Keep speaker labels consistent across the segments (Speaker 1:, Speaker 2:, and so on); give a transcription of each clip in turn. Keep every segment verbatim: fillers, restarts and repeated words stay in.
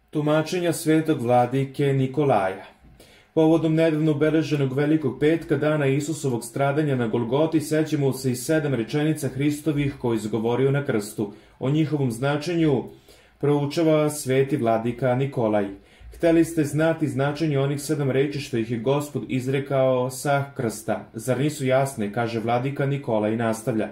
Speaker 1: Tumačenja svetog vladike Nikolaja. Povodom nedavno obeleženog Velikog petka, dana Isusovog stradanja na Golgoti, sećamo se i sedam rečenica Hristovih koje izgovorio na krstu. O njihovom značenju proučava sveti vladika Nikolaj. Hteli ste znati značenje onih sedam reči što ih je Gospod izrekao sa krsta. Zar nisu jasne, kaže vladika Nikolaj i nastavlja.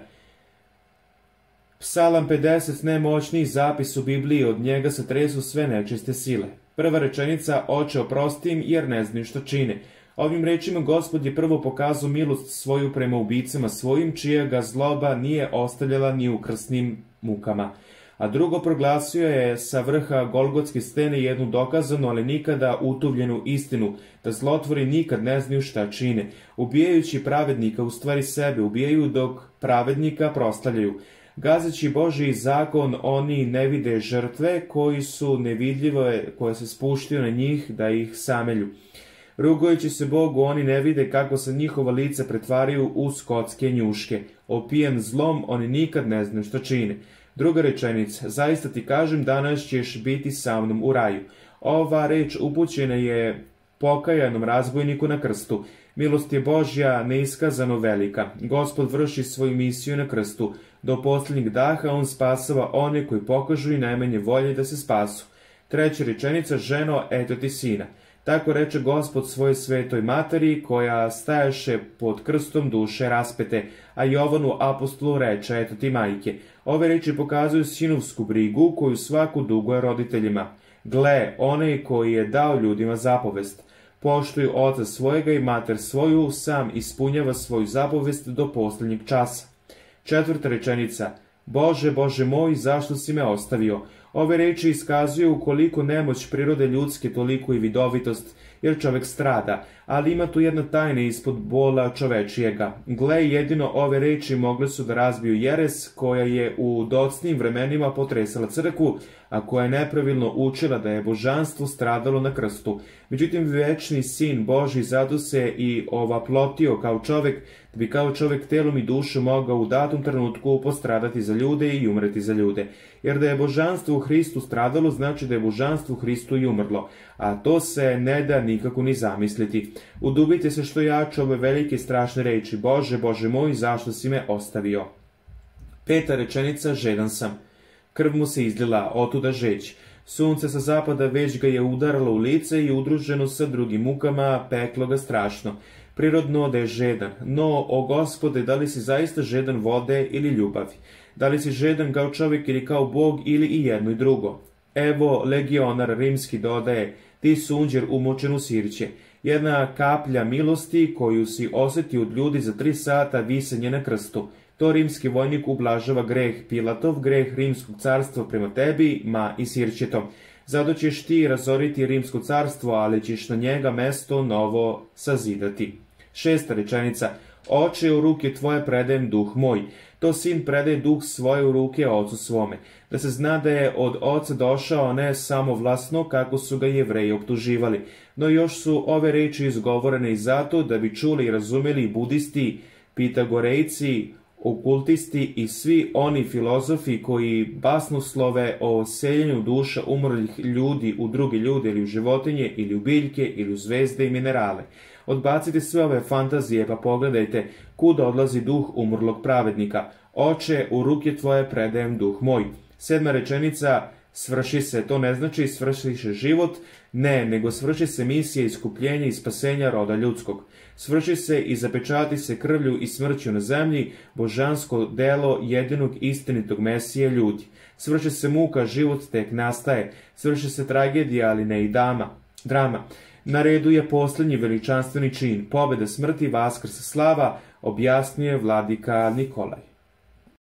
Speaker 1: Psalam pedeset, najmoćniji zapis u Bibliji, od njega se tresu sve nečiste sile. Prva rečenica, Oče oprosti im jer ne znaju što čine. Ovim rečima Gospod je prvo pokazao milost svoju prema ubicama svojim, čija ga zloba nije ostavljala ni u krsnim mukama. A drugo, proglasio je sa vrha Golgotske stene jednu dokazanu, ali nikada utuvljenu istinu, da zlotvori nikad ne znaju šta čine. Ubijajući pravednika, u stvari sebe ubijaju, dok pravednika proslavljaju. Gazeći Božji zakon, oni ne vide žrtve koji su nevidljive, koje se spuštaju na njih da ih samelju. Rugujući se Bogu, oni ne vide kako se njihova lica pretvaraju u skotske njuške. Opijen zlom, oni nikad ne znaju što čine. Druga rečenica, zaista ti kažem, danas ćeš biti sa mnom u raju. Ova reč upućena je pokajanom razbojniku na krstu. Milost je Božja neiskazano velika. Gospod vrši svoju misiju na krstu. Do posljednjeg daha on spasava one koji pokažu i najmanje volje da se spasu. Treća rečenica, ženo, eto ti sina. Tako reče Gospod svojoj svetoj materi, koja stajaše pod krstom duše raspete, a Jovanu apostolu reče, eto ti majke. Ove reči pokazuju sinovsku brigu koju svaku duguje roditeljima. Gle, onaj koji je dao ljudima zapovest. Poštuju oca svojega i mater svoju, sam ispunjava svoju zapovest do posljednjeg časa. Četvrta rečenica, Bože, Bože moj, zašto si me ostavio? Ove reči iskazuju koliko nemoć prirode ljudske, toliko i vidovitost, jer čovek strada, ali ima tu jedna tajna ispod bola čovečijega. Gle, jedino ove reči mogle su da razbiju jeres koja je u docnijim vremenima potresala crkvu, a koja je nepravilno učila da je božanstvo stradalo na krstu. Međutim, večni sin Božji zato se i ovaplotio kao čovek, da bi kao čovek telom i dušom mogao u datom trenutku postradati za ljude i umreti za ljude. Jer da je božanstvo u Hristu stradalo, znači da je božanstvo u Hristu i umrlo, a to se ne da nikako ni zamisliti. Udubite se što jače ove velike i strašne reči, Bože, Bože moj, zašto si me ostavio? Peta rečenica, žedan sam. Krv mu se izlila, otuda žeć. Sunce sa zapada već ga je udaralo u lice i udruženo sa drugim mukama, peklo ga strašno. Prirodno da je žedan, no, o Gospode, da li si zaista žedan vode ili ljubavi? Da li si žedan kao čovjek ili kao Bog ili i jedno i drugo? Evo, legionar rimski dodaje, ti sunđer umočen u sirće. Jedna kaplja milosti koju si osjetio od ljudi za tri sata visenje na krstu. To rimski vojnik ublažava greh Pilatov, greh rimskog carstva prema tebi, ma i sirćetom. Zato ćeš ti razoriti rimsko carstvo, ali ćeš na njega mesto novo sazidati. Šesta rečenica, Oče, u ruke tvoje predajem duh moj. To sin predaje duh svoje u ruke ocu svome. Da se zna da je od oca došao ne samo vlasno kako su ga Jevreji optuživali, no još su ove reči izgovorene i zato da bi čuli i razumeli i budisti, pitagorejci, okultisti i svi oni filozofi koji basnoslove o seljenju duša umrlih ljudi u druge ljude ili u životinje ili u biljke ili u zvezde i minerale. Odbacite sve ove fantazije pa pogledajte kuda odlazi duh umrlog pravednika. Oče, u ruke tvoje predajem duh moj. Sedma rečenica, svrši se, to ne znači svrši se život, ne, nego svrši se misija iskupljenja i spasenja roda ljudskog. Svrši se i zapečati se krvlju i smrću na zemlji božansko delo jedinog istinitog Mesije ljudi. Svrši se muka, život tek nastaje. Svrši se tragedija, ali ne i dama, drama. Na redu je posljednji veličanstveni čin, pobjeda smrti, vaskrs slava, objasnije vladika Nikolaj.